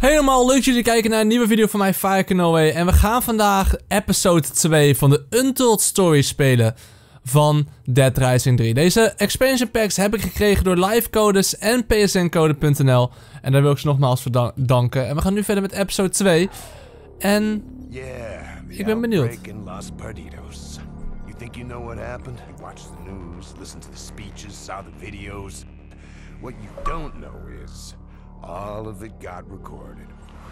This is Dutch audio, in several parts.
Helemaal leuk dat jullie kijken naar een nieuwe video van mij, Fire No Way. En we gaan vandaag episode 2 van de Untold Story spelen van Dead Rising 3. Deze expansion packs heb ik gekregen door livecodes en psncode.nl. En daar wil ik ze nogmaals voor danken. En we gaan nu verder met episode 2. En ik ben benieuwd. You think you know what happened? You watched the news, listened to the speeches, saw the videos. What you don't know is all of it got recorded.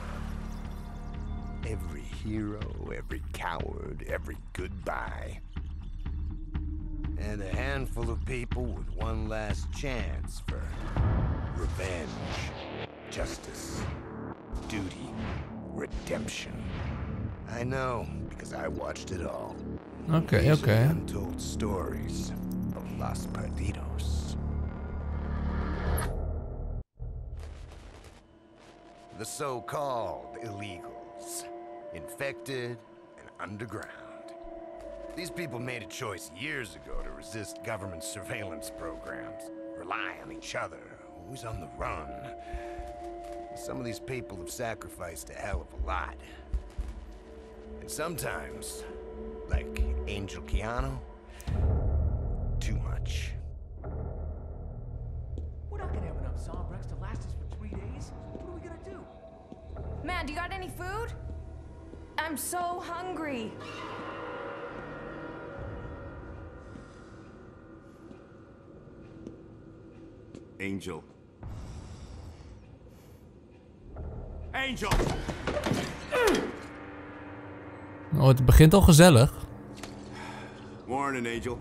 Every hero, every coward, every goodbye. And a handful of people with one last chance for revenge, justice, duty, redemption. I know, because I watched it all. Okay. Untold stories of Los Perdidos. The so-called illegals, infected and underground. These people made a choice years ago to resist government surveillance programs, rely on each other, always on the run. Some of these people have sacrificed a hell of a lot. And sometimes, like Angel Keanu, too much. We're not gonna have enough Zombrex to last us for 3 days. What are we gonna do? Man, do you got any food? I'm so hungry. Angel. Angel! Oh, het begint al gezellig. Morning, Angel.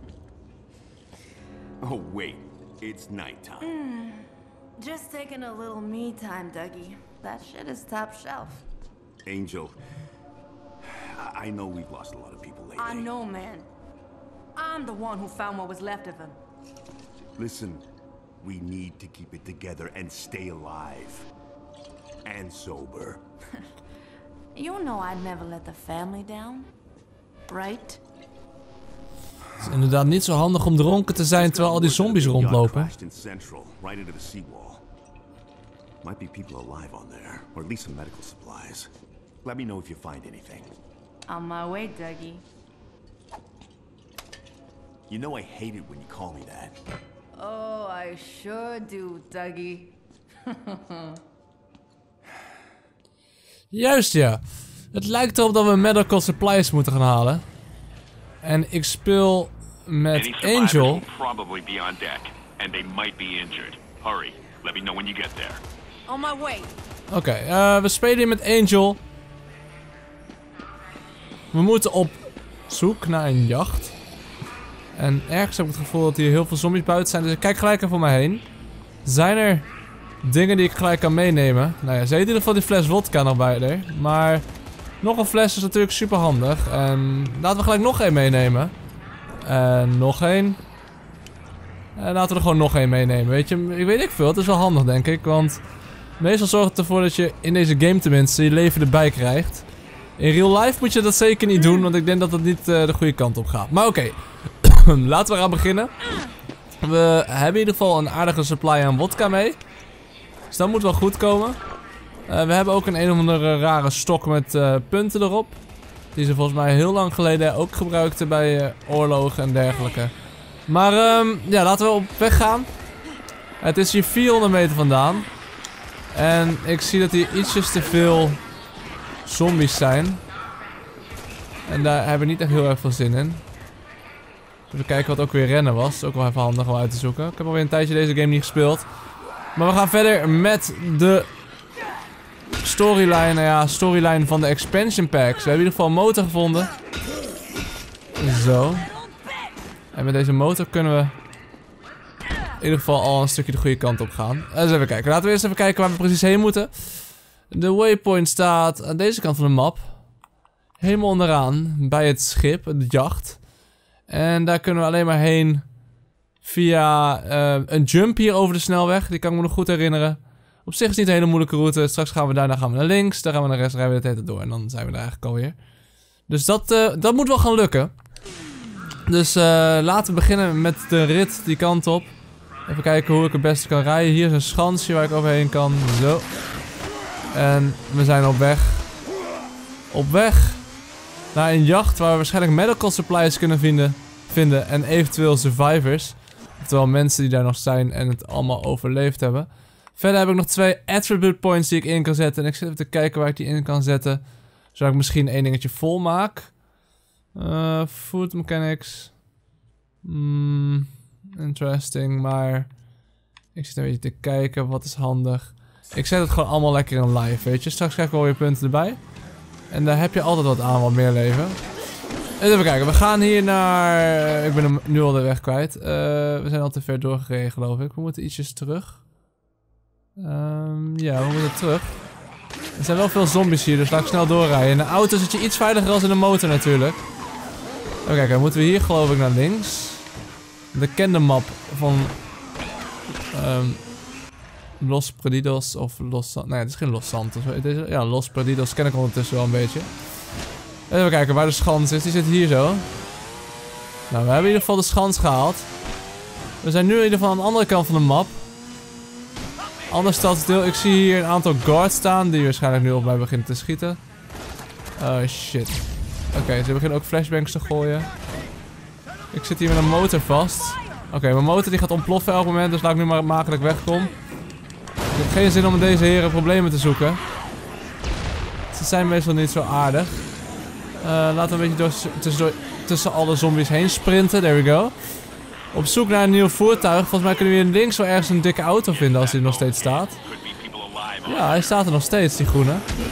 Oh, wait. It's nighttime. Just taking a little me time, Dougie. That shit is top shelf. Angel. I know we've lost a lot of people lately. I know, man. I'm the one who found what was left of him. Listen, we need to keep it together and stay alive. And sober. You know I'd never let the family down, right? Het is inderdaad niet zo handig om dronken te zijn terwijl al die zombies rondlopen. Might be people alive on there, or at least some medical supplies. Let me know if you find anything. On my way, Dougie. You know I hate it when you call me that. Oh, I sure do, Dougie. Juist ja. Het lijkt erop dat we medical supplies moeten gaan halen. En ik speel met Angel. Probably be on deck, and they might be injured. Hurry, let me know when you get there. On my way. Oké, we spelen hier met Angel. We moeten op zoek naar een jacht. En ergens heb ik het gevoel dat hier heel veel zombies buiten zijn. Dus ik kijk gelijk even om me heen. Zijn er dingen die ik gelijk kan meenemen? Nou ja, ze heeft in ieder geval die fles vodka nog bij er. Maar nog een fles is natuurlijk super handig. En laten we gelijk nog één meenemen. En nog één. En laten we er gewoon nog één meenemen. Weet je, ik weet niet veel. Het is wel handig denk ik. Want meestal zorgt het ervoor dat je in deze game tenminste je leven erbij krijgt. In real life moet je dat zeker niet doen. Want ik denk dat het niet de goede kant op gaat. Maar oké. Laten we gaan beginnen. We hebben in ieder geval een aardige supply aan vodka mee. Dus dat moet wel goed komen. We hebben ook een of andere rare stok met punten erop. Die ze volgens mij heel lang geleden ook gebruikten bij oorlogen en dergelijke. Maar ja, laten we op weg gaan. Het is hier 400 meter vandaan. En ik zie dat hier ietsjes te veel zombies zijn. En daar hebben we niet echt heel erg veel zin in. Even kijken wat ook weer rennen was. Dat is ook wel even handig om uit te zoeken. Ik heb alweer een tijdje deze game niet gespeeld. Maar we gaan verder met de storyline, storyline van de expansion packs. We hebben in ieder geval een motor gevonden. Zo. En met deze motor kunnen we in ieder geval al een stukje de goede kant op gaan. Dus even kijken. Laten we eerst even kijken waar we precies heen moeten. De waypoint staat aan deze kant van de map. Helemaal onderaan bij het schip, de jacht. En daar kunnen we alleen maar heen via een jump hier over de snelweg. Die kan ik me nog goed herinneren. Op zich is het niet een hele moeilijke route. Straks gaan we daarna naar links. Dan gaan we naar rechts, rijden we de hele tijd door. En dan zijn we er eigenlijk alweer. Dus dat moet wel gaan lukken. Dus laten we beginnen met de rit die kant op. Even kijken hoe ik het beste kan rijden. Hier is een schansje waar ik overheen kan. Zo. En we zijn op weg. Op weg naar een jacht waar we waarschijnlijk medical supplies kunnen vinden. En eventueel survivors. Oftewel mensen die daar nog zijn en het allemaal overleefd hebben. Verder heb ik nog 2 attribute points die ik in kan zetten. En ik zit even te kijken waar ik die in kan zetten. Zodat ik misschien 1 dingetje vol maak. Food mechanics. Interesting, maar... Ik zit een beetje te kijken, wat is handig. Ik zet het gewoon allemaal lekker in live, weet je. Straks krijg ik wel weer punten erbij. En daar heb je altijd wat aan, wat meer leven. Even kijken, we gaan hier naar... Ik ben hem nu al de weg kwijt. We zijn al te ver doorgereden, geloof ik. We moeten ietsjes terug. Ja, we moeten terug. Er zijn wel veel zombies hier, dus laat ik snel doorrijden. In de auto zit je iets veiliger dan in de motor natuurlijk. Even kijken, dan moeten we hier geloof ik naar links. De bekende map van... Los Perdidos of Los... Nee, het is geen Los Santos. Ja, Los Perdidos ken ik ondertussen wel een beetje. Even kijken waar de schans is. Die zit hier zo. Nou, we hebben in ieder geval de schans gehaald. We zijn nu in ieder geval aan de andere kant van de map. Ander stadsdeel. Ik zie hier een aantal guards staan die waarschijnlijk nu op mij beginnen te schieten. Oh shit. Oké, ze beginnen ook flashbangs te gooien. Ik zit hier met een motor vast. Oké, mijn motor die gaat ontploffen elk moment, dus laat ik nu maar makkelijk wegkom. Ik heb geen zin om met deze heren problemen te zoeken. Ze zijn meestal niet zo aardig. Laten we een beetje tussen alle zombies heen sprinten. There we go. Op zoek naar een nieuw voertuig. Volgens mij kunnen we hier links wel ergens een dikke auto vinden als die nog steeds staat. Ja, hij staat er nog steeds, die groene.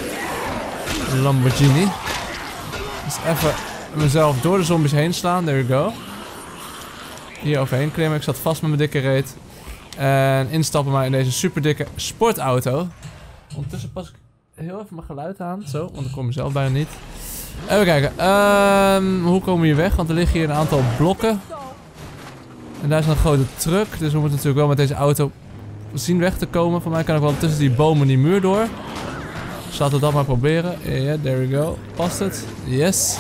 Een Lamborghini. Dus even mezelf door de zombies heen slaan. There we go. Hier overheen klimmen. Ik zat vast met mijn dikke reet. En instappen maar in deze super dikke sportauto. Ondertussen pas ik heel even mijn geluid aan. Zo, want ik kom mezelf bijna niet. Even kijken. Hoe komen we hier weg? Want er liggen hier een aantal blokken. En daar is een grote truck. Dus we moeten natuurlijk wel met deze auto zien weg te komen. Voor mij kan ik wel tussen die bomen en die muur door. Dus laten we dat maar proberen. Ja, there we go. Past het? Yes.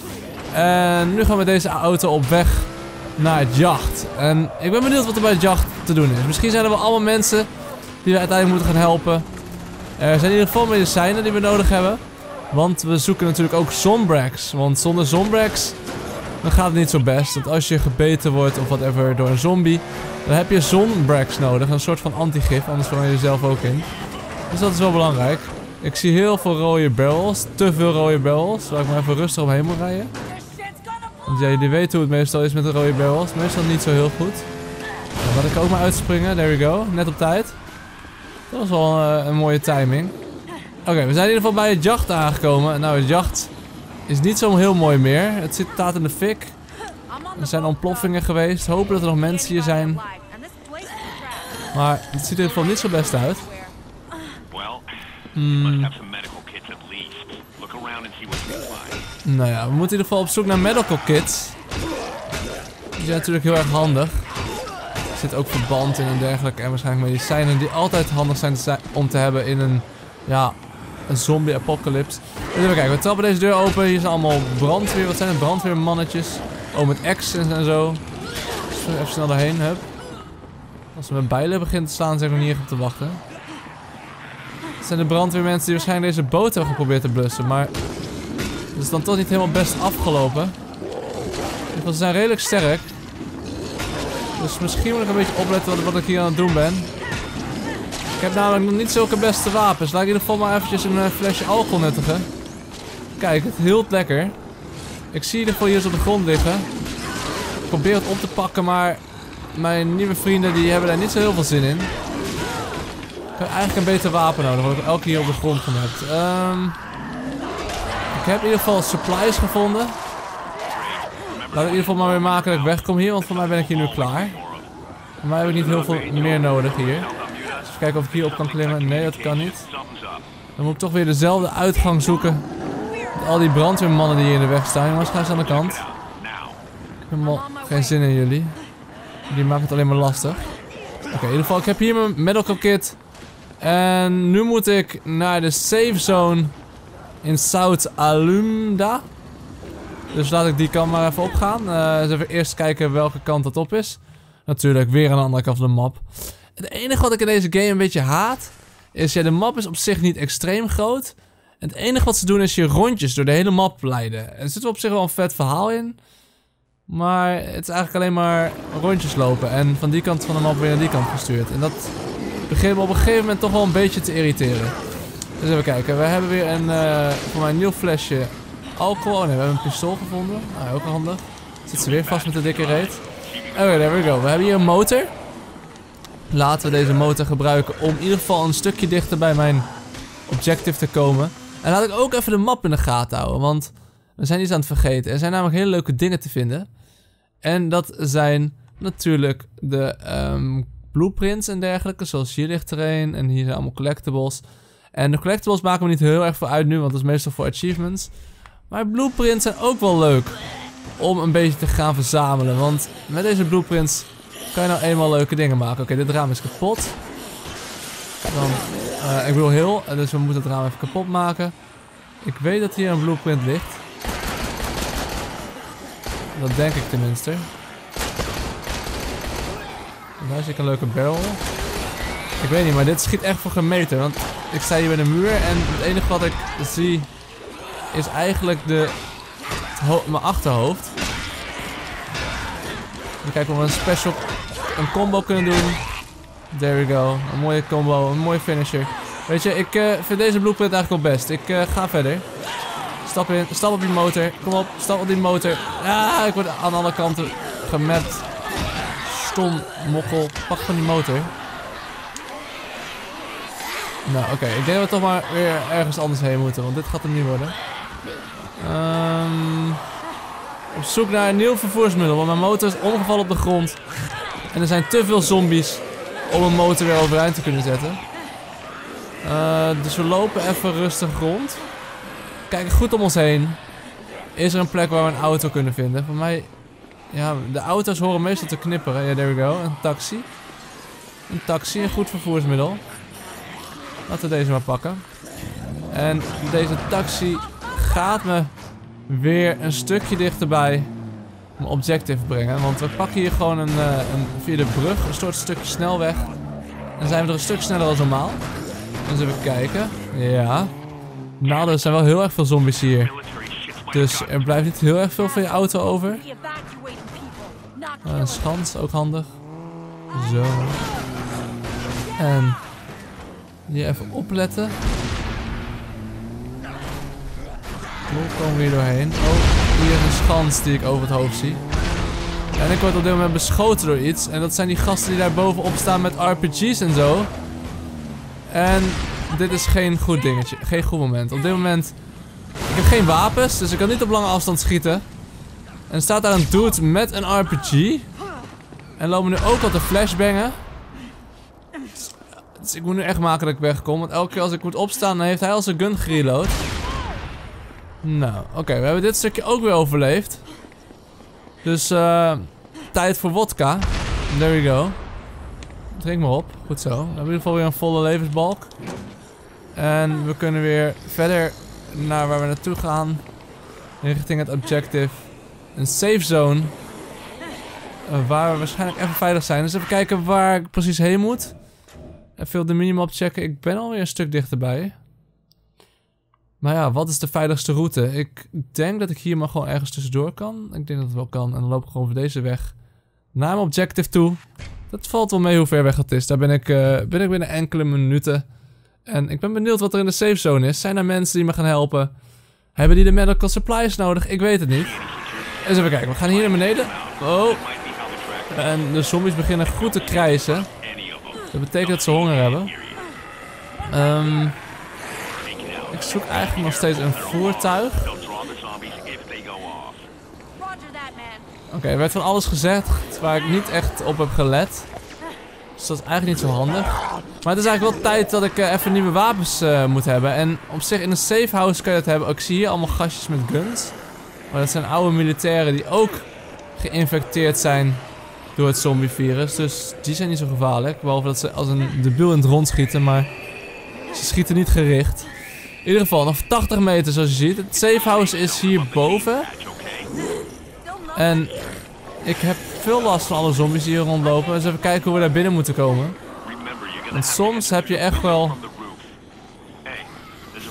En nu gaan we met deze auto op weg naar het jacht. En ik ben benieuwd wat er bij het jacht te doen is. Misschien zijn er wel allemaal mensen die we uiteindelijk moeten gaan helpen. Er zijn in ieder geval medicijnen die we nodig hebben. Want we zoeken natuurlijk ook Zombrex. Want zonder Zombrex dan gaat het niet zo best. Want als je gebeten wordt of whatever door een zombie, dan heb je Zombrex nodig. Een soort van antigif, anders verander je jezelf ook in. Dus dat is wel belangrijk. Ik zie heel veel rode barrels. Te veel rode barrels. Waar ik maar even rustig omheen moet rijden. Want ja, jullie weten hoe het meestal is met de rode barrels. Meestal niet zo heel goed. Dan laat ik ook maar uitspringen. There we go. Net op tijd. Dat was wel een mooie timing. Oké, we zijn in ieder geval bij het jacht aangekomen. Nou, het jacht is niet zo heel mooi meer. Het staat in de fik. Er zijn ontploffingen geweest. Hopen dat er nog mensen hier zijn. Maar het ziet er in ieder geval niet zo best uit. Nou ja, we moeten in ieder geval op zoek naar medical kits. Die zijn natuurlijk heel erg handig. Er zit ook verband in en dergelijke. En waarschijnlijk medicijnen die altijd handig zijn om te hebben in een, ja, een zombie-apocalypse. Even kijken, we trappen deze deur open. Hier zijn allemaal brandweer. Wat zijn het? Brandweermannetjes. Oh, met axes en zo. Dus even snel daarheen, hup. Als we met bijlen beginnen te slaan, zijn we niet echt op te wachten. Het zijn de brandweermensen die waarschijnlijk deze boot hebben geprobeerd te blussen. Maar het is dan toch niet helemaal best afgelopen. In ieder geval, ze zijn redelijk sterk. Dus misschien moet ik een beetje opletten wat ik hier aan het doen ben. Ik heb namelijk nog niet zulke beste wapens. Laat ik in ieder geval maar eventjes een flesje alcohol nuttigen. Kijk, het hield lekker. Ik zie in ieder geval hier eens op de grond liggen. Ik probeer het op te pakken, maar mijn nieuwe vrienden die hebben daar niet zo heel veel zin in. Ik heb eigenlijk een beter wapen nodig, wat ik elke keer op de grond gemaakt. Ik heb in ieder geval supplies gevonden. Laat ik in ieder geval maar weer maken dat ik wegkom hier, want voor mij ben ik hier nu klaar. Voor mij heb ik niet heel veel meer nodig hier. Dus even kijken of ik hier op kan klimmen. Nee, dat kan niet. Dan moet ik toch weer dezelfde uitgang zoeken. Met al die brandweermannen die hier in de weg staan. Jongens, ga eens aan de kant. Ik heb helemaal geen zin in jullie. Die maken het alleen maar lastig. Oké, in ieder geval, ik heb hier mijn medical kit. En nu moet ik naar de safe zone in South Alumda. Dus laat ik die kant maar even opgaan. Dus even eerst kijken welke kant dat op is. Natuurlijk weer aan de andere kant van de map. Het enige wat ik in deze game een beetje haat, is, ja, de map is op zich niet extreem groot. En het enige wat ze doen is je rondjes door de hele map leiden. Er zit wel op zich wel een vet verhaal in. Maar het is eigenlijk alleen maar rondjes lopen. En van die kant van de map weer naar die kant gestuurd. En dat begint me op een gegeven moment toch wel een beetje te irriteren. Dus even kijken. We hebben weer voor mij een nieuw flesje alcohol. Oh nee, we hebben een pistool gevonden. Nou, ook handig. Zit ze weer vast met de dikke reet. Oké, there we go. We hebben hier een motor. Laten we deze motor gebruiken om in ieder geval een stukje dichter bij mijn objective te komen. En laat ik ook even de map in de gaten houden, want we zijn iets aan het vergeten. Er zijn namelijk hele leuke dingen te vinden. En dat zijn natuurlijk de blueprints en dergelijke, zoals hier ligt er een. En hier zijn allemaal collectibles. En de collectibles maken we niet heel erg veel uit nu, want dat is meestal voor achievements. Maar blueprints zijn ook wel leuk om een beetje te gaan verzamelen. Want met deze blueprints kan je nou eenmaal leuke dingen maken. Oké, dit raam is kapot. Dan, ik bedoel heel, dus we moeten het raam even kapot maken. Ik weet dat hier een blueprint ligt. Dat denk ik tenminste. En daar zie ik een leuke barrel. Ik weet niet, maar dit schiet echt voor geen meter. Want ik sta hier bij de muur en het enige wat ik zie is eigenlijk mijn achterhoofd. Even kijken of we een combo kunnen doen. There we go. Een mooie combo, een mooie finisher. Weet je, ik vind deze blueprint eigenlijk wel best. Ik ga verder. Stap in, stap op die motor. Kom op, stap op die motor. Ah, ik word aan alle kanten gemapt. Stom, mokkel. Pak van die motor. Nou, oké. Ik denk dat we toch maar weer ergens anders heen moeten. Want dit gaat hem niet worden. Op zoek naar een nieuw vervoersmiddel. Want mijn motor is omgevallen op de grond. En er zijn te veel zombies om een motor weer overeind te kunnen zetten. Dus we lopen even rustig rond. Kijken goed om ons heen. Is er een plek waar we een auto kunnen vinden? Voor mij... Ja, de auto's horen meestal te knipperen. Ja, there we go. Een taxi. Een taxi, een goed vervoersmiddel. Laten we deze maar pakken. En deze taxi gaat me weer een stukje dichterbij mijn objective brengen. Want we pakken hier gewoon via de brug een soort stukje snelweg. Dan zijn we er een stuk sneller dan normaal. Dus even kijken. Ja. Nou, er zijn wel heel erg veel zombies hier. Dus er blijft niet heel erg veel van je auto over. Een schans, ook handig. Zo. En hier even opletten. Hoe komen we hier doorheen? Oh, hier is een schans die ik over het hoofd zie. En ik word op dit moment beschoten door iets. En dat zijn die gasten die daar bovenop staan met RPG's en zo. En dit is geen goed dingetje. Geen goed moment. Op dit moment... Ik heb geen wapens, dus ik kan niet op lange afstand schieten. En er staat daar een dude met een RPG. En lopen nu ook al te flashbangen. Dus ik moet nu echt maken dat ik wegkom. Want elke keer als ik moet opstaan, dan heeft hij al zijn gun gereload. Nou, oké. We hebben dit stukje ook weer overleefd. Dus, tijd voor wodka. There we go. Drink maar op. Goed zo. We hebben in ieder geval weer een volle levensbalk. En we kunnen weer verder naar waar we naartoe gaan. Richting het objective. Een safe zone. Waar we waarschijnlijk even veilig zijn. Dus even kijken waar ik precies heen moet. Even op de minimap checken. Ik ben alweer een stuk dichterbij. Maar ja, wat is de veiligste route? Ik denk dat ik hier maar gewoon ergens tussendoor kan. Ik denk dat het wel kan. En dan loop ik gewoon over deze weg naar mijn objective toe. Dat valt wel mee hoe ver weg het is. Daar ben ik binnen enkele minuten. En ik ben benieuwd wat er in de safe zone is. Zijn er mensen die me gaan helpen? Hebben die de medical supplies nodig? Ik weet het niet. Eens even kijken. We gaan hier naar beneden. Oh. En de zombies beginnen goed te krijsen. Dat betekent dat ze honger hebben. Ik zoek eigenlijk nog steeds een voertuig. Oké, er werd van alles gezegd waar ik niet echt op heb gelet. Dus dat is eigenlijk niet zo handig. Maar het is eigenlijk wel tijd dat ik even nieuwe wapens moet hebben. En op zich in een safe house kan je dat hebben. Ik zie hier allemaal gastjes met guns. Maar dat zijn oude militairen die ook geïnfecteerd zijn door het zombievirus. Dus die zijn niet zo gevaarlijk. Behalve dat ze als een debiel in het rond schieten. Maar ze schieten niet gericht. In ieder geval nog 80 meter zoals je ziet. Het safe house is hierboven. En ik heb veel last van alle zombies die hier rondlopen. Dus even kijken hoe we daar binnen moeten komen. Want soms heb je echt wel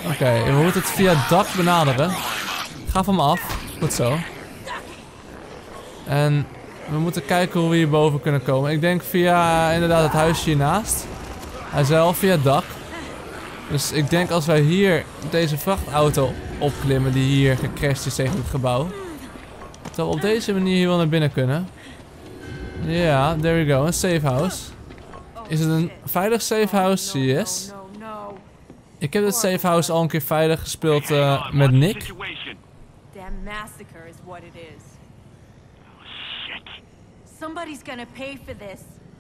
Oké, we moeten het via het dak benaderen. Ga van me af. Goed zo. En we moeten kijken hoe we hierboven kunnen komen. Ik denk via inderdaad het huisje hiernaast. Hij zei al via het dak. Dus ik denk als wij hier deze vrachtauto opklimmen die hier gecrashed is tegen het gebouw. Dat we op deze manier hier wel naar binnen kunnen. Ja, there we go. Een safe house. Is het een veilig safe house? Yes. Ik heb het safe house al een keer veilig gespeeld met Nick. Damn massacre is what it is. Shit. Somebody's gonna pay for this.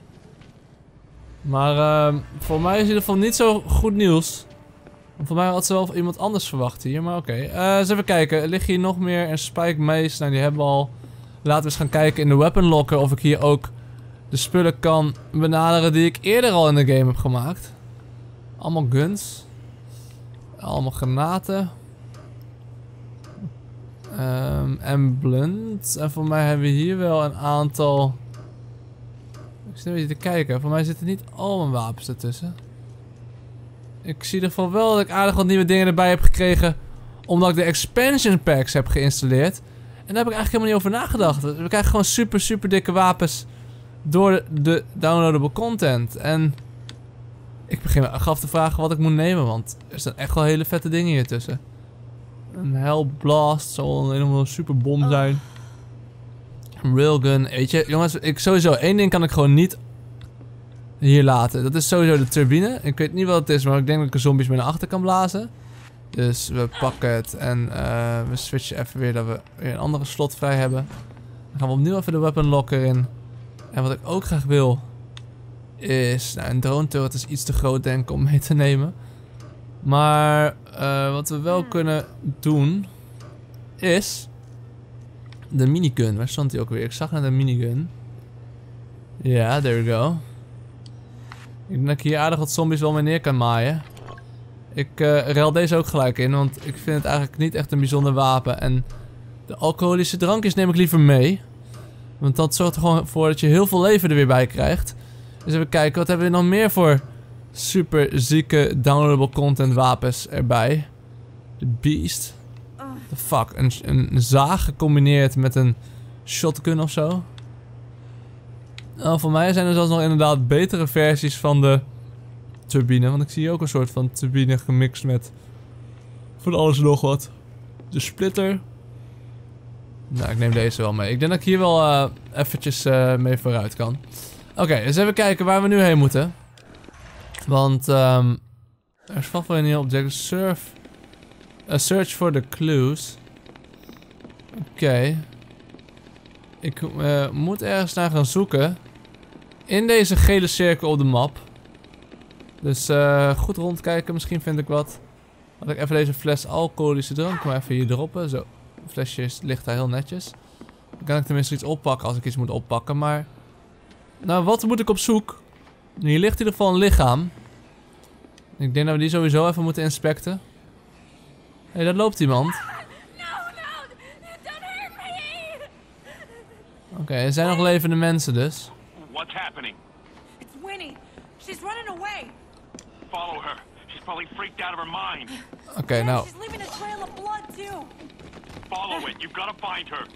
Maar voor mij is in ieder geval niet zo goed nieuws. Voor mij had ze wel iemand anders verwacht hier, maar oké. Eens even kijken, ligt hier nog meer een spike mace? Nou, die hebben we al. Laten we eens gaan kijken in de weapon locker of ik hier ook de spullen kan benaderen die ik eerder al in de game heb gemaakt. Allemaal guns. Allemaal granaten. En blunt. En voor mij hebben we hier wel een aantal... Ik zit een beetje te kijken. Voor mij zitten niet al mijn wapens ertussen. Ik zie in ieder geval wel dat ik aardig wat nieuwe dingen erbij heb gekregen. Omdat ik de expansion packs heb geïnstalleerd. En daar heb ik eigenlijk helemaal niet over nagedacht. We krijgen gewoon super dikke wapens door de downloadable content. En ik begin me af te vragen wat ik moet nemen. Want er staan echt wel hele vette dingen hier tussen. Een Hell Blast zal een super bom zijn. Een Railgun. Weet je, jongens, sowieso één ding kan ik gewoon niet hier laten. Dat is sowieso de turbine. Ik weet niet wat het is, maar ik denk dat ik er zombies mee naar achter kan blazen. Dus we pakken het en we switchen even weer dat we weer een andere slot vrij hebben. Dan gaan we opnieuw even de weapon locker in. En wat ik ook graag wil is... Nou, een drone turret is iets te groot denk ik om mee te nemen. Maar wat we wel kunnen doen is de minigun. Waar stond die ook weer? Ik zag net een minigun. Ja, there we go. Ik denk dat ik hier aardig wat zombies wel mee neer kan maaien. Ik ruil deze ook gelijk in, want ik vind het eigenlijk niet echt een bijzonder wapen. En de alcoholische drankjes neem ik liever mee. Want dat zorgt er gewoon voor dat je heel veel leven er weer bij krijgt. Dus even kijken, wat hebben we nog meer voor super zieke downloadable content wapens erbij? De Beast. The fuck, een zaag gecombineerd met een shotgun of zo. Nou, voor mij zijn er zelfs nog inderdaad betere versies van de turbine. Want ik zie ook een soort van turbine gemixt met van alles en nog wat. De splitter. Nou, ik neem deze wel mee. Ik denk dat ik hier wel eventjes mee vooruit kan. Oké, dus even kijken waar we nu heen moeten. Want er is vast wel een nieuw object. Search for the clues. Oké. Ik moet ergens naar gaan zoeken. In deze gele cirkel op de map. Dus goed rondkijken, misschien vind ik wat. Laat ik even deze fles alcoholische drank maar even hier droppen. Zo, het flesje ligt daar heel netjes. Dan kan ik tenminste iets oppakken als ik iets moet oppakken, maar... Nou, wat moet ik op zoek? Hier ligt in ieder geval een lichaam. Ik denk dat we die sowieso even moeten inspecten. Hé, daar loopt iemand. Oké, er zijn nog levende mensen dus. What's happening? It's Winnie. She's running away. Follow her. She's probably freaked out of her mind. Oké, nou. She's leaving a trail of blood too. Follow it. You've got to find her.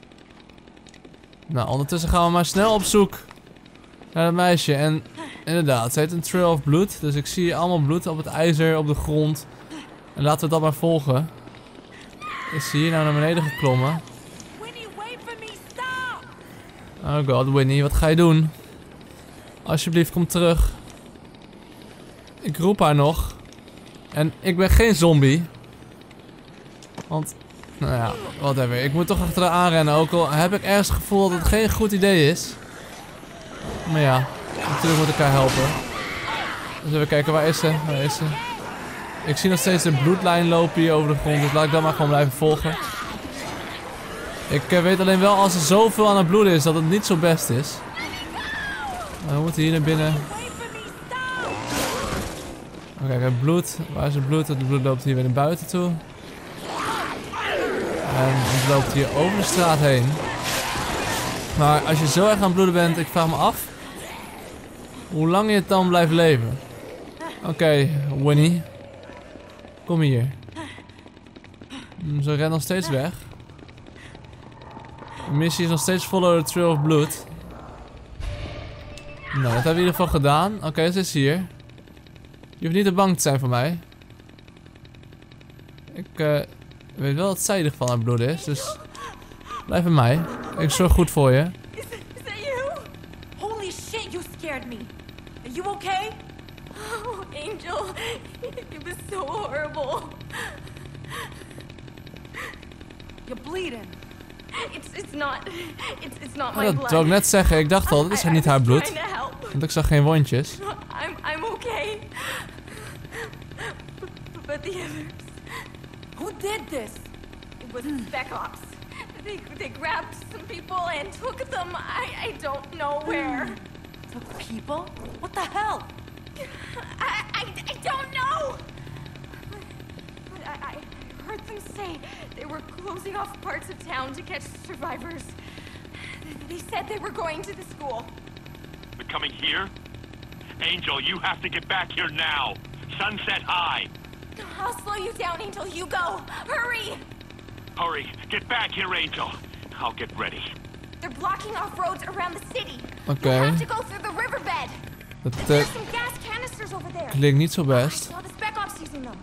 Nou, ondertussen gaan we maar snel op zoek naar dat meisje. En inderdaad, ze heeft een trail of bloed. Dus ik zie allemaal bloed op het ijzer, op de grond. En laten we dat maar volgen. Is ze hier nou naar beneden geklommen? Winnie, wait for me. Stop. Oh god, Winnie, wat ga je doen? Alsjeblieft, kom terug. Ik roep haar nog. En ik ben geen zombie. Want, nou ja, whatever. Ik moet toch achter haar aanrennen. Ook al heb ik ergens het gevoel dat het geen goed idee is. Maar ja, natuurlijk moet ik haar helpen. Dus even kijken, waar is ze? Waar is ze? Ik zie nog steeds de bloedlijn lopen hier over de grond. Dus laat ik dat maar gewoon blijven volgen. Ik weet alleen wel als er zoveel aan het bloeden is dat het niet zo best is. Maar we moeten hier naar binnen. Oh, kijk, het bloed. Waar is het bloed? Het bloed loopt hier weer naar buiten toe. En het loopt hier over de straat heen. Maar als je zo erg aan het bloeden bent, ik vraag me af hoe lang je het dan blijft leven. Oké, Winnie. Kom hier. Ze rennen nog steeds weg. De missie is nog steeds follow the trail of blood. Nou, dat hebben we in ieder geval gedaan. Oké, ze is hier. Je hoeft niet te bang te zijn voor mij. Ik weet wel dat zij in ieder geval aan het bloeden is, dus blijf bij mij. Ik zorg goed voor je. Is that you? Holy shit, you scared me. Are you okay? Oh, Angel. It was so horrible. You're bleeding. It's not Oh, my dat blood. zou ik net zeggen. Ik dacht al, dat is niet haar bloed. Trying to help. Want ik zag geen wondjes. I'm okay. But the others. Who did this? It was Spec Ops. They grabbed some people and took them. I don't know where. Took people? What the hell? I don't know. But I heard them say they were closing off parts of town to catch survivors. They said they were going to the school. They're coming here? Angel, you have to get back here now. Sunset High. I'll slow you down until you go. Hurry! Hurry, get back here, Angel. I'll get ready. They're blocking off roads around the city. Oké. You have to go through the riverbed. Dat There's some gas canisters over there. klinkt niet zo I best. saw the Spec Ops using them.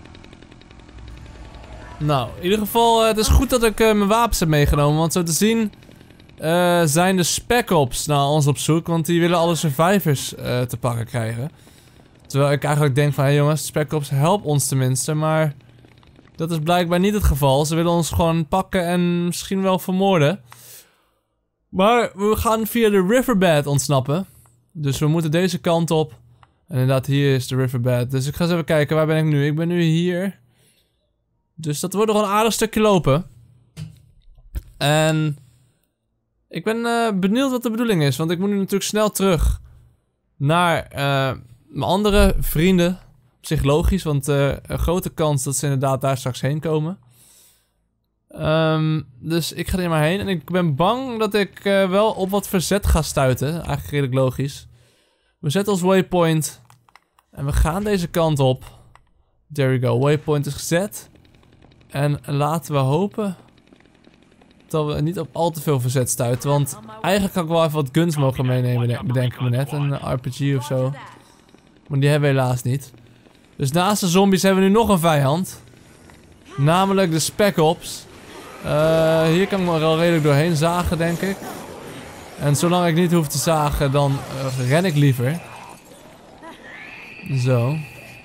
Nou, in ieder geval, het is goed dat ik mijn wapens heb meegenomen. Want zo te zien zijn de Spec Ops naar ons op zoek. Want die willen alle survivors te pakken krijgen. Terwijl ik eigenlijk denk van, hé jongens, Spec Ops, help ons tenminste. Maar dat is blijkbaar niet het geval. Ze willen ons gewoon pakken en misschien wel vermoorden. Maar we gaan via de riverbed ontsnappen. Dus we moeten deze kant op. En inderdaad, hier is de riverbed. Dus ik ga eens even kijken, waar ben ik nu? Ik ben nu hier. Dus dat wordt nog een aardig stukje lopen. En ik ben benieuwd wat de bedoeling is. Want ik moet nu natuurlijk snel terug naar mijn andere vrienden. Op zich logisch, want een grote kans dat ze inderdaad daar straks heen komen. Dus ik ga er maar heen. En ik ben bang dat ik wel op wat verzet ga stuiten. Eigenlijk redelijk logisch. We zetten ons waypoint. En we gaan deze kant op. There we go. Waypoint is gezet. En laten we hopen dat we niet op al te veel verzet stuiten. Want eigenlijk had ik wel even wat guns mogen meenemen, bedenk ik me net. Een RPG of zo. Maar die hebben we helaas niet. Dus naast de zombies hebben we nu nog een vijand. Namelijk de Spec Ops. Hier kan ik me wel redelijk doorheen zagen, denk ik. En zolang ik niet hoef te zagen, dan ren ik liever. Zo.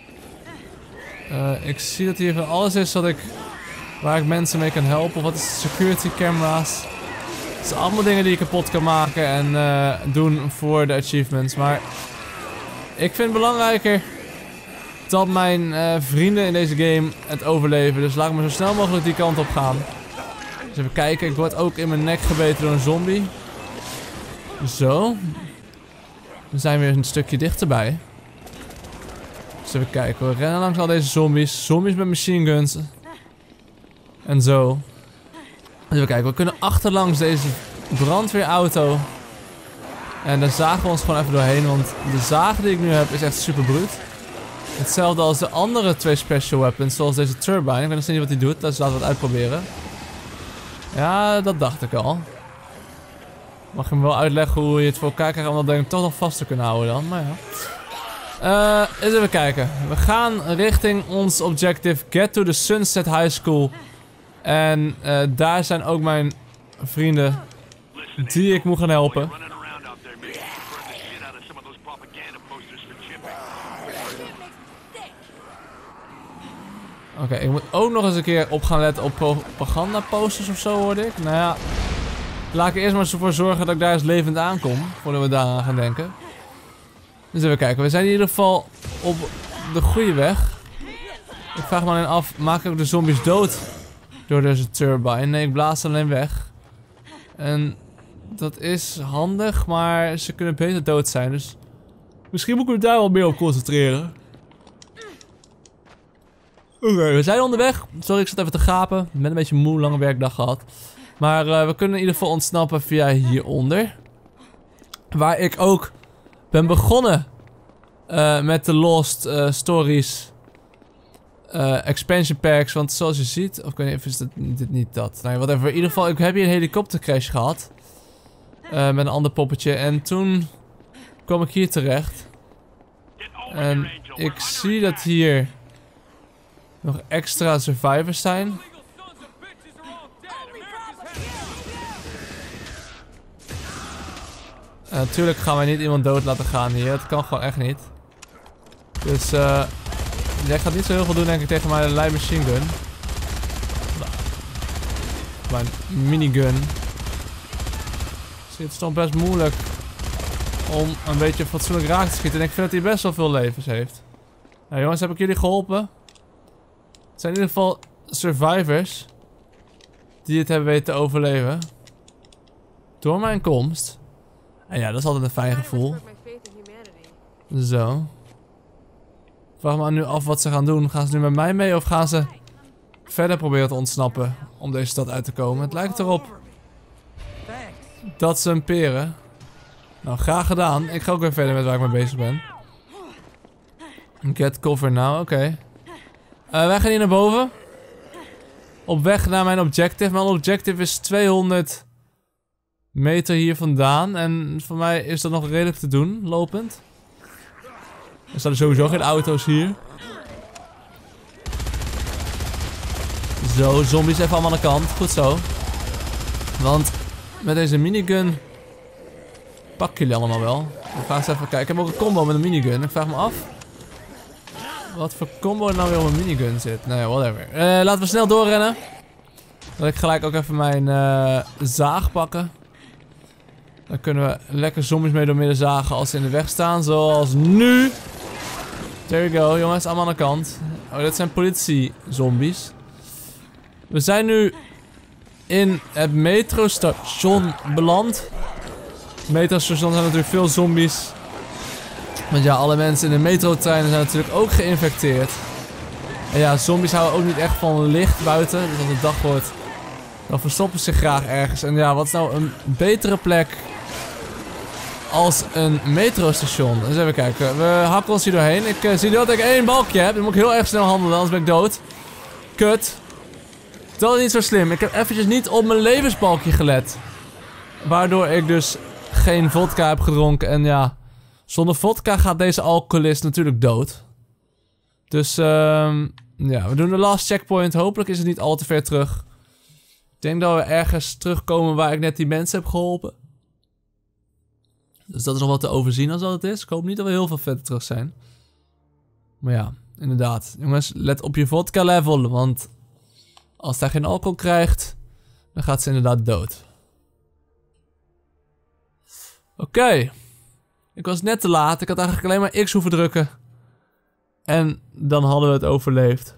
Ik zie dat hier van alles is waar ik mensen mee kan helpen. Of wat is security camera's. Het zijn allemaal dingen die je kapot kan maken en doen voor de achievements. Maar ik vind het belangrijker dat mijn vrienden in deze game het overleven. Dus laat ik maar zo snel mogelijk die kant op gaan. Dus even kijken, ik word ook in mijn nek gebeten door een zombie. Zo. We zijn weer een stukje dichterbij. Dus even kijken, we rennen langs al deze zombies. Zombies met machine guns. En zo. Dus even kijken, we kunnen achterlangs deze brandweerauto. En daar zagen we ons gewoon even doorheen, want de zaag die ik nu heb is echt super bruut. Hetzelfde als de andere twee special weapons, zoals deze turbine. Ik weet nog niet wat die doet, dus laten we het uitproberen. Ja, dat dacht ik al. Mag je me wel uitleggen hoe je het voor elkaar krijgt om dat ding toch nog vast te kunnen houden dan, maar ja. Eens even kijken. We gaan richting ons objective, get to the Sunset High School. En daar zijn ook mijn vrienden die ik moet gaan helpen. Oké, ik moet ook nog eens een keer op gaan letten op propaganda posters of zo, hoorde ik. Nou ja, laat ik eerst maar ervoor zorgen dat ik daar eens levend aankom, voordat we daaraan gaan denken. Dus even kijken, we zijn in ieder geval op de goede weg. Ik vraag me alleen af, maak ik ook de zombies dood door deze turbine? Nee, ik blaas ze alleen weg. En dat is handig, maar ze kunnen beter dood zijn, dus misschien moet ik me daar wel meer op concentreren. Oké, we zijn onderweg. Sorry, ik zat even te gapen. Ik ben een beetje moe, lange werkdag gehad. Maar we kunnen in ieder geval ontsnappen via hieronder. Waar ik ook ben begonnen met de Lost Stories expansion packs. Want zoals je ziet... Of ik weet niet, of is dit niet dat? Nou, whatever. In ieder geval, ik heb hier een helikoptercrash gehad. Met een ander poppetje. En toen kwam ik hier terecht. En ik zie dat hier nog extra survivors zijn. Natuurlijk gaan wij niet iemand dood laten gaan hier. Dat kan gewoon echt niet. Dus jij gaat niet zo heel veel doen denk ik tegen mijn light machine gun. Mijn minigun. Het is toch best moeilijk om een beetje fatsoenlijk raak te schieten. En ik vind dat hij best wel veel levens heeft. Nou jongens, heb ik jullie geholpen? Het zijn in ieder geval survivors die het hebben weten te overleven. Door mijn komst. En ja, dat is altijd een fijn gevoel. Zo. Ik vraag me nu af wat ze gaan doen. Gaan ze nu met mij mee of gaan ze verder proberen te ontsnappen om deze stad uit te komen? Het lijkt erop dat ze een peren. Nou, graag gedaan. Ik ga ook weer verder met waar ik mee bezig ben. Get cover now, oké. Wij gaan hier naar boven. Op weg naar mijn objective. Mijn objective is 200 meter hier vandaan. En voor mij is dat nog redelijk te doen, lopend. Er staan sowieso geen auto's hier. Zo, zombies even allemaal aan de kant. Goed zo. Want met deze minigun pak jullie allemaal wel. Ik ga eens even kijken. Ik heb ook een combo met een minigun. Ik vraag me af wat voor combo er nou weer op een minigun zit. Nou ja, whatever. Laten we snel doorrennen. Dat ik gelijk ook even mijn zaag pakken. Dan kunnen we lekker zombies mee doormidden zagen als ze in de weg staan. Zoals nu. There we go, jongens. Allemaal aan de kant. Oh, dit zijn politie-zombies. We zijn nu in het metrostation beland. Metrostation zijn natuurlijk veel zombies. Want ja, alle mensen in de metrotreinen zijn natuurlijk ook geïnfecteerd. En ja, zombies houden ook niet echt van licht buiten. Dus als het dag wordt, dan verstoppen ze zich graag ergens. En ja, wat is nou een betere plek als een metrostation? Dus even kijken. We hakken ons hier doorheen. Ik zie dat ik 1 balkje heb. Dan moet ik heel erg snel handelen, anders ben ik dood. Kut. Dat is niet zo slim. Ik heb eventjes niet op mijn levensbalkje gelet. Waardoor ik dus geen vodka heb gedronken. En ja, zonder vodka gaat deze alcoholist natuurlijk dood. Dus ja, we doen de last checkpoint. Hopelijk is het niet al te ver terug. Ik denk dat we ergens terugkomen waar ik net die mensen heb geholpen. Dus dat is nog wat te overzien als dat het is. Ik hoop niet dat we heel veel verder terug zijn. Maar ja, inderdaad. Jongens, let op je vodka level. Want als hij geen alcohol krijgt, dan gaat ze inderdaad dood. Oké. Ik was net te laat. Ik had eigenlijk alleen maar X hoeven drukken. En dan hadden we het overleefd.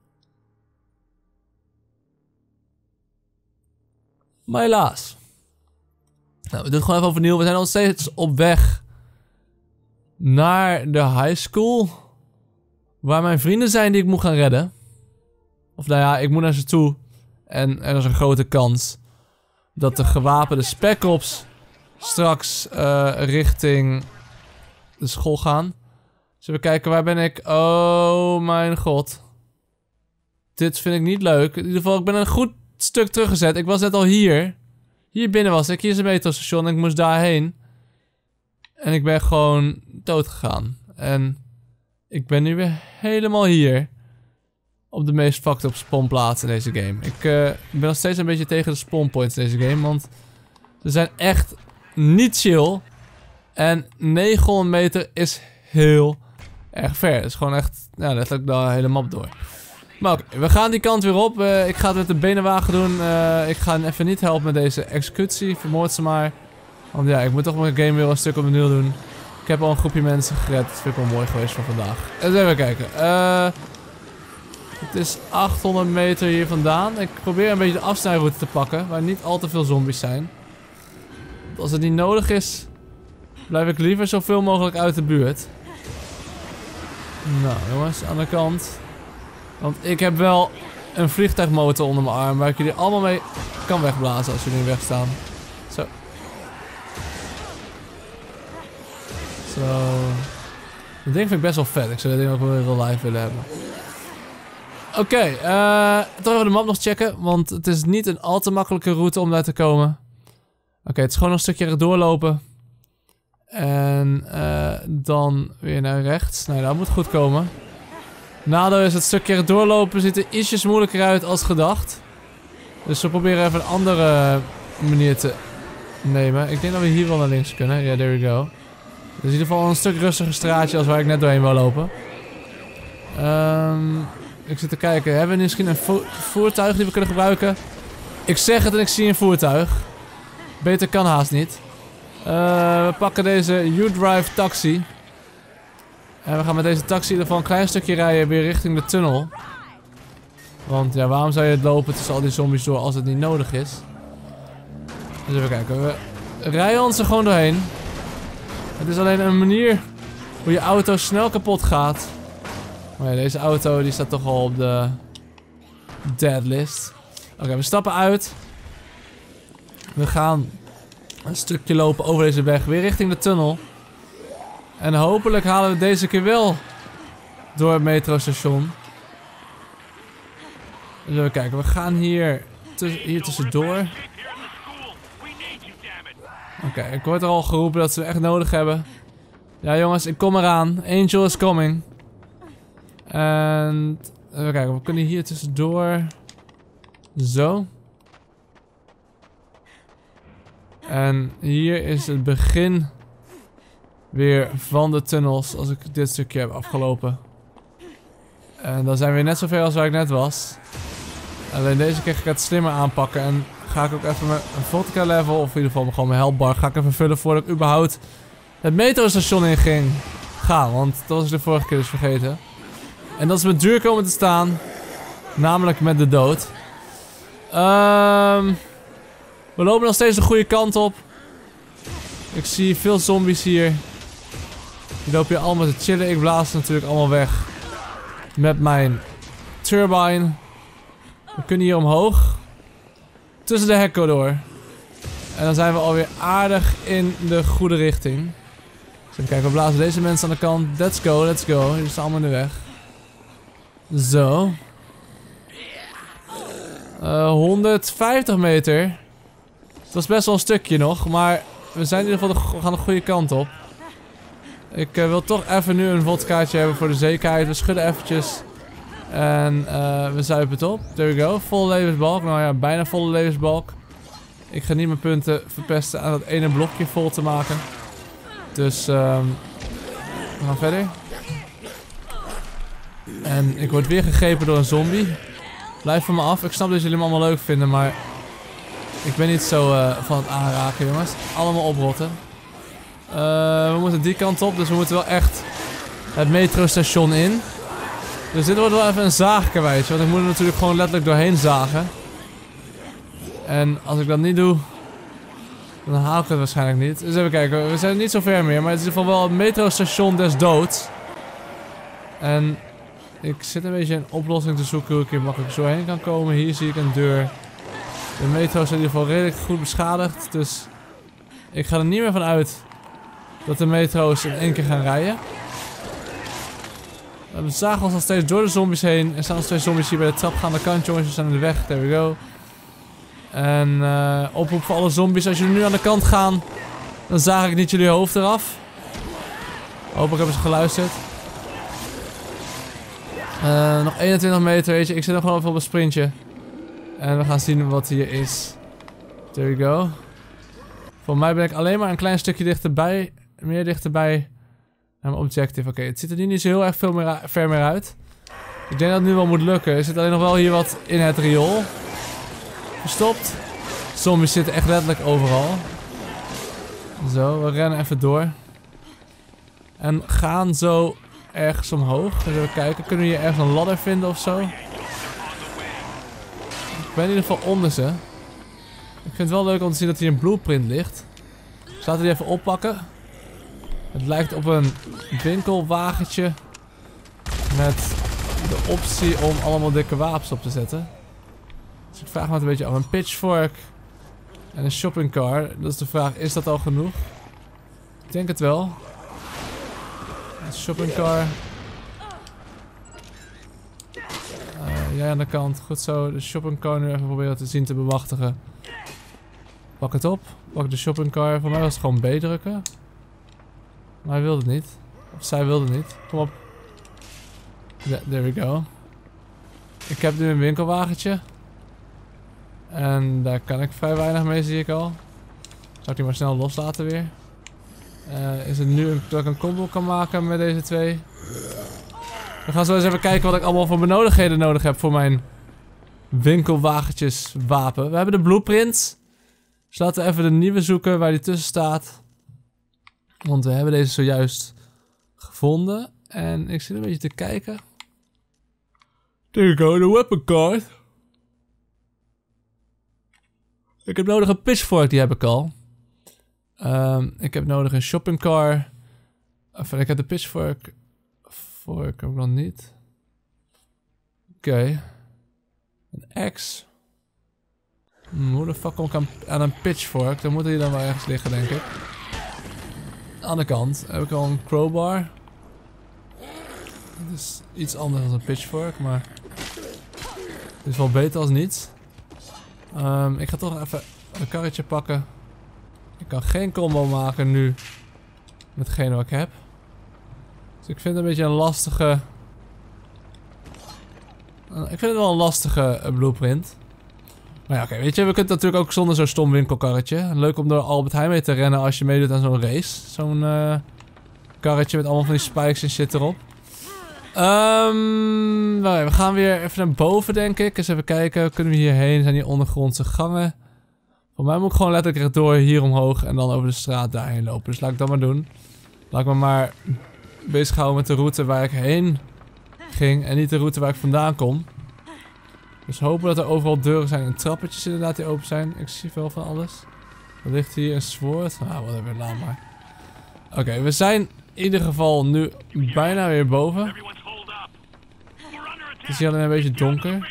Maar helaas. Nou, we doen het gewoon even overnieuw. We zijn nog steeds op weg naar de high school. Waar mijn vrienden zijn die ik moet gaan redden. Of nou ja, ik moet naar ze toe. En er is een grote kans dat de gewapende Spec Ops straks richting de school gaan. Dus even kijken, waar ben ik? Oh mijn god. Dit vind ik niet leuk. In ieder geval, ik ben een goed stuk teruggezet. Ik was net al hier. Hier binnen was ik. Hier is een metrostation en ik moest daarheen. En ik ben gewoon dood gegaan. En ik ben nu weer helemaal hier. Op de meest fucked up spawnplaats in deze game. Ik ben nog steeds een beetje tegen de spawnpoints in deze game. Want ze zijn echt niet chill. En 900 meter is heel erg ver. Het is gewoon echt, ja, letterlijk de hele map door. Maar oké, we gaan die kant weer op. Ik ga het met de benenwagen doen. Ik ga even niet helpen met deze executie. Vermoord ze maar. Want ja, ik moet toch mijn game weer een stuk opnieuw doen. Ik heb al een groepje mensen gered. Dat vind ik wel mooi geweest van vandaag. Even kijken. Het is 800 meter hier vandaan. Ik probeer een beetje de afsnijroute te pakken. Waar niet al te veel zombies zijn. Want als het niet nodig is, blijf ik liever zoveel mogelijk uit de buurt. Nou jongens, aan de kant. Want ik heb wel een vliegtuigmotor onder mijn arm. Waar ik jullie allemaal mee kan wegblazen als jullie wegstaan. Zo. Zo. Dat ding vind ik best wel vet. Ik zou dat ding ook wel weer live willen hebben. Oké, toch even de map nog checken. Want het is niet een al te makkelijke route om daar te komen. Oké, het is gewoon nog een stukje rechtdoor lopen. En dan weer naar rechts. Nou, dat moet goed komen. Nadeel is het stukje rechtdoor lopen ziet er ietsjes moeilijker uit als gedacht. Dus we proberen even een andere manier te nemen. Ik denk dat we hier wel naar links kunnen. Ja, there we go. Dus in ieder geval een stuk rustiger straatje als waar ik net doorheen wil lopen. Ik zit te kijken. Hebben we misschien een voertuig die we kunnen gebruiken? Ik zeg het en ik zie een voertuig. Beter kan haast niet. We pakken deze U-Drive taxi. En we gaan met deze taxi in ieder geval een klein stukje rijden weer richting de tunnel. Want ja, waarom zou je het lopen tussen al die zombies door als het niet nodig is? Dus even kijken. We rijden ons er gewoon doorheen. Het is alleen een manier hoe je auto snel kapot gaat. Maar ja, deze auto die staat toch al op de deadlist. Oké, we stappen uit. We gaan een stukje lopen over deze weg weer richting de tunnel. En hopelijk halen we deze keer wel door het metrostation. Dus even kijken, we gaan hier tussendoor. Oké, ik word er al geroepen dat ze me echt nodig hebben. Ja jongens, ik kom eraan. Angel is coming. En even kijken, we kunnen hier tussendoor. Zo. En hier is het begin weer van de tunnels als ik dit stukje heb afgelopen. En dan zijn we weer net zo ver als waar ik net was. Alleen deze keer ga ik het slimmer aanpakken en ga ik ook even mijn vodka level, of in ieder geval gewoon mijn health bar, ga ik even vullen voordat ik überhaupt het metrostation in ging gaan. Want dat was ik de vorige keer dus vergeten. En dat is met duur komen te staan. Namelijk met de dood. We lopen nog steeds de goede kant op. Ik zie veel zombies hier. Die lopen hier allemaal te chillen. Ik blaas natuurlijk allemaal weg. Met mijn turbine. We kunnen hier omhoog. Tussen de hekken door. En dan zijn we alweer aardig in de goede richting. Dus even kijken, we blazen deze mensen aan de kant. Let's go, let's go. Die staan allemaal in de weg. Zo. 150 meter. Dat is best wel een stukje nog, maar we zijn in ieder geval we gaan de goede kant op. Ik wil toch even nu een vodkaartje hebben voor de zekerheid. We schudden eventjes. En we zuipen het op. There we go. Volle levensbalk. Nou ja, bijna volle levensbalk. Ik ga niet mijn punten verpesten aan dat ene blokje vol te maken. Dus we gaan verder. En ik word weer gegrepen door een zombie. Blijf van me af. Ik snap dat jullie me allemaal leuk vinden, maar ik ben niet zo van het aanraken, jongens. Allemaal oprotten. We moeten die kant op, dus we moeten wel echt het metrostation in. Dus dit wordt wel even een zaagkarweitje, want ik moet er natuurlijk gewoon letterlijk doorheen zagen. En als ik dat niet doe, dan haal ik het waarschijnlijk niet. Dus even kijken, we zijn niet zo ver meer, maar het is in ieder geval wel het metrostation des doods. En ik zit een beetje een oplossing te zoeken hoe ik hier makkelijk zo heen kan komen. Hier zie ik een deur. De metro is in ieder geval redelijk goed beschadigd, dus ik ga er niet meer van uit dat de metro's in één keer gaan rijden. We zagen ons nog steeds door de zombies heen. Er staan nog twee zombies hier bij de trapgaande kant, jongens. We staan in de weg. There we go. En oproep voor alle zombies. Als jullie nu aan de kant gaan, dan zaag ik niet jullie hoofd eraf. Hopelijk hebben ze geluisterd. Nog 21 meter, weet je. Ik zit nog gewoon even op een sprintje. En we gaan zien wat hier is. There we go. Voor mij ben ik alleen maar een klein stukje dichterbij. Meer dichterbij. Naar mijn objective. Oké, het ziet er nu niet zo heel erg veel ver meer uit. Ik denk dat het nu wel moet lukken. Er zit alleen nog wel hier wat in het riool. Verstopt. Zombies zitten echt letterlijk overal. Zo, we rennen even door. En gaan zo ergens omhoog. Even kijken, kunnen we hier ergens een ladder vinden of zo? Ik ben in ieder geval onder ze. Ik vind het wel leuk om te zien dat hier een blueprint ligt. Dus laten we die even oppakken. Het lijkt op een winkelwagentje. Met de optie om allemaal dikke wapens op te zetten. Dus ik vraag me het een beetje af. Een pitchfork en een shoppingcar. Dat is de vraag, is dat al genoeg? Ik denk het wel. Een shoppingcar. Jij aan de kant. Goed zo. De shoppingcar nu even proberen te zien te bemachtigen. Pak het op. Pak de shoppingcar. Voor mij was het gewoon B drukken. Maar hij wilde het niet. Of zij wilde het niet. Kom op. There we go. Ik heb nu een winkelwagentje. En daar kan ik vrij weinig mee, zie ik al. Zou ik die maar snel loslaten weer. Is het nu dat ik een combo kan maken met deze twee? We gaan zo eens even kijken wat ik allemaal voor benodigdheden nodig heb voor mijn winkelwagentjeswapen. We hebben de blueprints. Dus laten we even de nieuwe zoeken waar die tussen staat. Want we hebben deze zojuist gevonden. En ik zit een beetje te kijken. There you go, the weapon card. Ik heb nodig een pitchfork, die heb ik al. Ik heb nodig een shoppingcar. Enfin, ik heb de pitchfork. Fork heb ik nog niet. Oké. Een axe. Hoe de fuck kom ik aan een pitchfork? Dan moet hij dan wel ergens liggen, denk ik. Aan de kant heb ik al een crowbar. Het is iets anders dan een pitchfork, maar het is wel beter als niets. Ik ga toch even een karretje pakken. Ik kan geen combo maken nu met hetgene wat ik heb. Dus ik vind het een beetje een lastige... Ik vind het wel een lastige blueprint. Maar ja, oké, weet je, we kunnen natuurlijk ook zonder zo'n stom winkelkarretje. Leuk om door Albert Heijn mee te rennen als je meedoet aan zo'n race. Zo'n karretje met allemaal van die spikes en shit erop. We gaan weer even naar boven, denk ik. Eens even kijken, kunnen we hierheen? Zijn hier ondergrondse gangen? Voor mij moet ik gewoon letterlijk rechtdoor hier omhoog en dan over de straat daarheen lopen. Dus laat ik dat maar doen. Laat ik me maar bezighouden met de route waar ik heen ging en niet de route waar ik vandaan kom. Dus hopen dat er overal deuren zijn en trappetjes inderdaad die open zijn. Ik zie wel van alles. Er ligt hier een zwoord. Nou, whatever, laat maar. Oké, we zijn in ieder geval nu bijna weer boven. Het is hier alleen een beetje donker.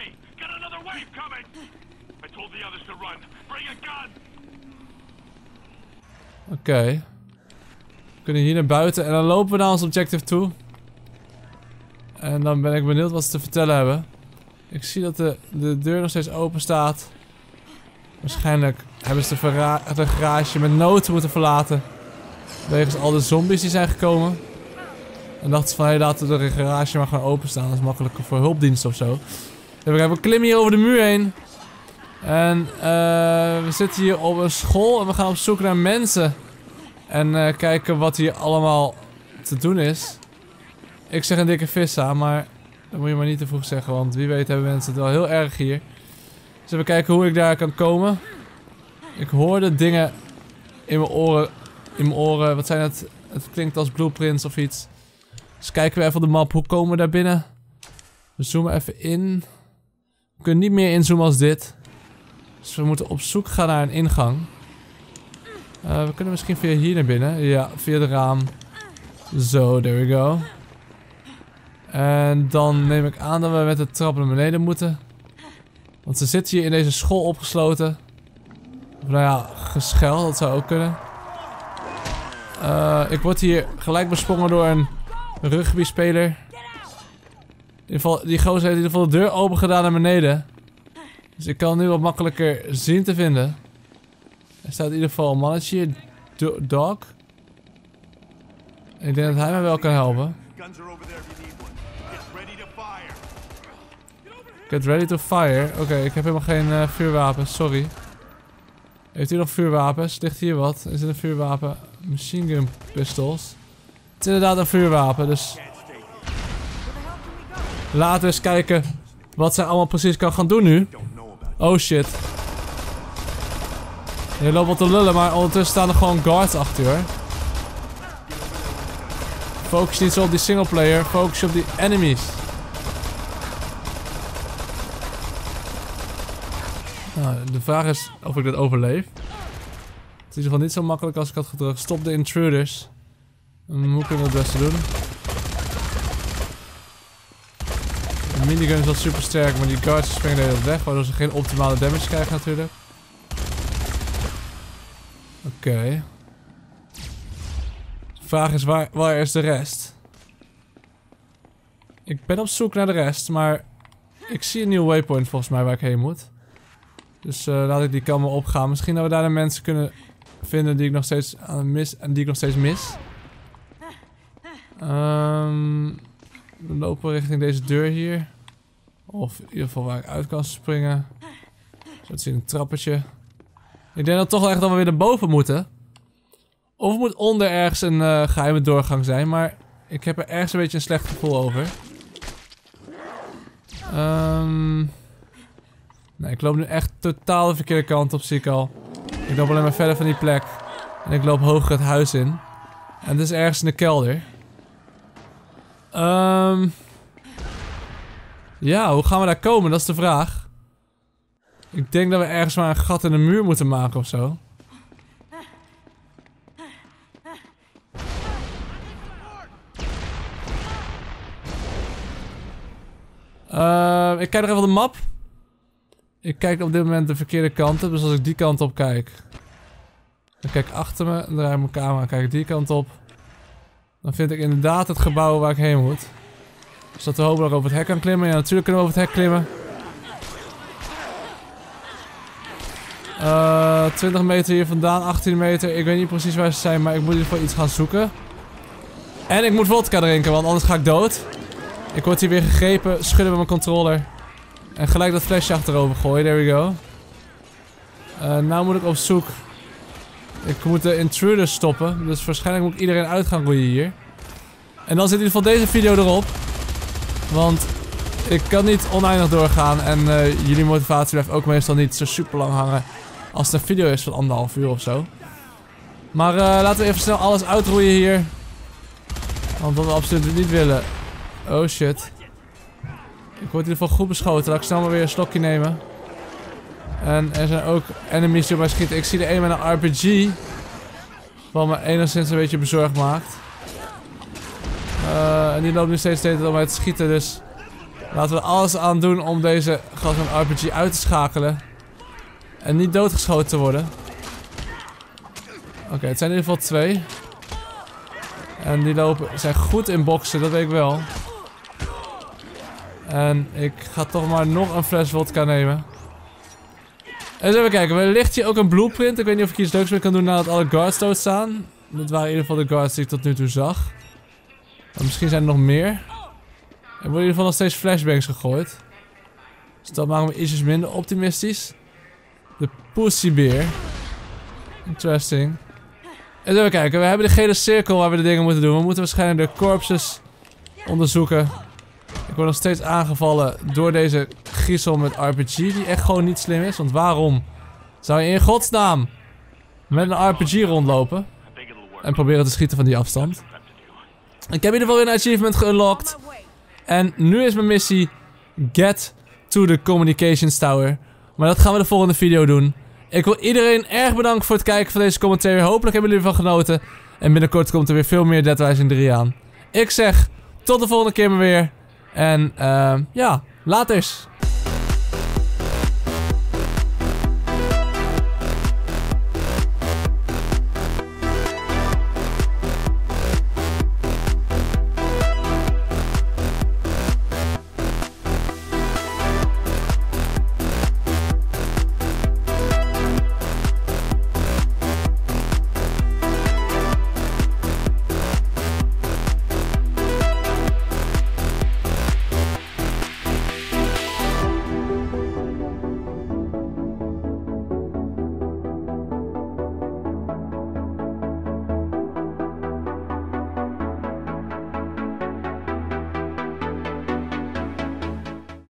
Oké. We kunnen hier naar buiten en dan lopen we naar ons objective toe. En dan ben ik benieuwd wat ze te vertellen hebben. Ik zie dat de deur nog steeds open staat. Waarschijnlijk hebben ze de garage met nood moeten verlaten. Wegens al de zombies die zijn gekomen. En dachten ze van, hé, laten we de garage maar gewoon openstaan. Dat is makkelijker voor hulpdiensten of zo. We klimmen hier over de muur heen. En we zitten hier op een school en we gaan op zoek naar mensen. En kijken wat hier allemaal te doen is. Ik zeg een dikke vissa, maar dat moet je maar niet te vroeg zeggen. Want wie weet hebben mensen het wel heel erg hier. Dus even kijken hoe ik daar kan komen. Ik hoorde dingen in mijn oren. Wat zijn het? Het klinkt als blueprints of iets. Dus kijken we even op de map. Hoe komen we daar binnen? We zoomen even in. We kunnen niet meer inzoomen als dit. Dus we moeten op zoek gaan naar een ingang. We kunnen misschien via hier naar binnen. Ja, via het raam. Zo, there we go. En dan neem ik aan dat we met de trap naar beneden moeten. Want ze zitten hier in deze school opgesloten. Of nou ja, gescheld, dat zou ook kunnen. Ik word hier gelijk besprongen door een rugbyspeler. In ieder geval, die gozer heeft in ieder geval de deur open gedaan naar beneden. Dus ik kan nu wat makkelijker zien te vinden. Er staat in ieder geval een mannetje hier. Dog. Ik denk dat hij me wel kan helpen. Get ready to fire. Oké, ik heb helemaal geen vuurwapens, sorry. Heeft u nog vuurwapens? Ligt hier wat? Is het een vuurwapen? Machine gun pistols. Het is inderdaad een vuurwapen, dus... Laten we eens kijken wat zij allemaal precies kan gaan doen nu. Oh shit. Je loopt wat te lullen, maar ondertussen staan er gewoon guards achter hoor. Focus niet zo op die singleplayer, focus je op die enemies. Nou, de vraag is of ik dit overleef. Het is in ieder geval niet zo makkelijk als ik had gedrukt. Stop de intruders. Hoe kunnen we het beste doen? De minigun is wel super sterk, maar die guards springen de hele tijd weg, waardoor ze geen optimale damage krijgen natuurlijk. Oké. De vraag is waar is de rest? Ik ben op zoek naar de rest, maar Ik zie een nieuw waypoint volgens mij waar ik heen moet. Dus laat ik die kant maar opgaan. Misschien dat we daar de mensen kunnen vinden die ik nog steeds mis. En die ik nog steeds mis. We lopen richting deze deur hier. Of in ieder geval waar ik uit kan springen. Zo te zien een trappetje. Ik denk dat toch wel echt dat we weer naar boven moeten. Of het moet onder ergens een geheime doorgang zijn. Maar ik heb er ergens een beetje een slecht gevoel over. Nee, ik loop nu echt totaal de verkeerde kant op, zie ik al. Ik loop alleen maar verder van die plek. En ik loop hoger het huis in. En het is ergens in de kelder. Ja, hoe gaan we daar komen? Dat is de vraag. Ik denk dat we ergens maar een gat in de muur moeten maken of zo. Ik kijk nog even op de map. Ik kijk op dit moment de verkeerde kant op. Dus als ik die kant op kijk. Dan kijk ik achter me. Dan draai ik mijn camera. Kijk ik die kant op. Dan vind ik inderdaad het gebouw waar ik heen moet. Dus dat we hopelijk over het hek kan klimmen. Ja, natuurlijk kunnen we over het hek klimmen. 20 meter hier vandaan. 18 meter. Ik weet niet precies waar ze zijn. Maar ik moet in ieder geval iets gaan zoeken. En ik moet vodka drinken. Want anders ga ik dood. Ik word hier weer gegrepen. Schudden met mijn controller. En gelijk dat flesje achterover gooien. There we go. Nou moet ik op zoek. Ik moet de intruders stoppen. Dus waarschijnlijk moet ik iedereen uit gaan roeien hier. En dan zit in ieder geval deze video erop. Want ik kan niet oneindig doorgaan. En jullie motivatie blijft ook meestal niet zo super lang hangen. Als het een video is van 1,5 uur of zo. Maar laten we even snel alles uitroeien hier. Want wat we absoluut niet willen. Oh shit. Ik word in ieder geval goed beschoten. Laat ik snel maar weer een slokje nemen. En er zijn ook enemies die op mij schieten. Ik zie er een met een RPG. Wat me enigszins een beetje bezorgd maakt. En die loopt nu steeds om mij te schieten. Dus laten we er alles aan doen om deze gast met een RPG uit te schakelen. En niet doodgeschoten te worden. Oké, het zijn in ieder geval 2. En die zijn goed in boksen, dat weet ik wel. En ik ga toch maar nog een fles vodka nemen. Eens even kijken, er ligt hier ook een blueprint. Ik weet niet of ik hier iets leuks mee kan doen nadat alle guards dood staan. Dit waren in ieder geval de guards die ik tot nu toe zag. Maar misschien zijn er nog meer. Er worden in ieder geval nog steeds flashbangs gegooid. Dus dat maakt me ietsjes minder optimistisch. De pussybeer. Interesting. Eens even kijken, we hebben de gele cirkel waar we de dingen moeten doen. We moeten waarschijnlijk de corpses onderzoeken. Ik word nog steeds aangevallen door deze griezel met RPG, die echt gewoon niet slim is. Want waarom zou je in godsnaam met een RPG rondlopen en proberen te schieten van die afstand? Ik heb in ieder geval weer een achievement geunlocked. En nu is mijn missie Get to the Communications Tower. Maar dat gaan we de volgende video doen. Ik wil iedereen erg bedanken voor het kijken van deze commentary. Hopelijk hebben jullie ervan genoten. En binnenkort komt er weer veel meer Dead Rising 3 aan. Ik zeg tot de volgende keer maar weer. En ja, laters.